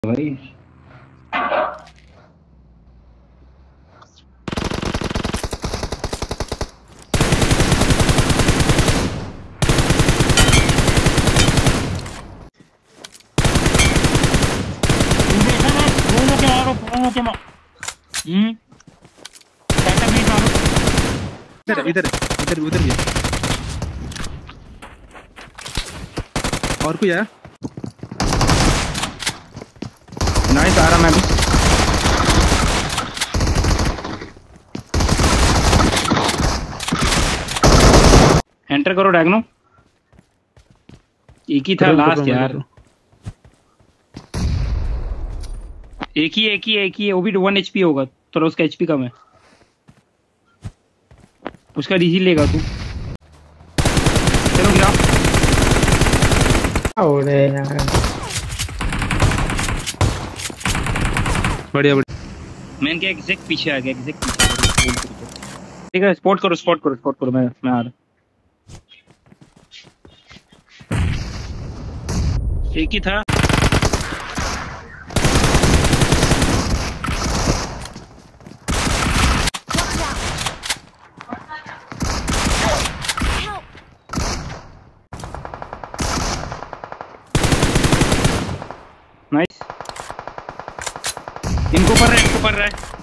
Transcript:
भाई इधर इधर इधर उधर भी है। और कोई आया? नाइस, आ रहा मैं भी। एंटर करो डैगनो। एक ही था लास्ट यार। एक ही है वो भी 1 HP होगा, थोड़ा उसका HP कम है। उसका डीजी लेगा तू। चलो गिराओ। अरे यार बढ़िया बढ़िया। मैंने क्या एग्जैक्ट पीछे आ गया, एग्जैक्ट पीछे। ठीक है, स्पॉट करो, मैं आ रहा। एक ही था। नाइस। इनको पर रहा है।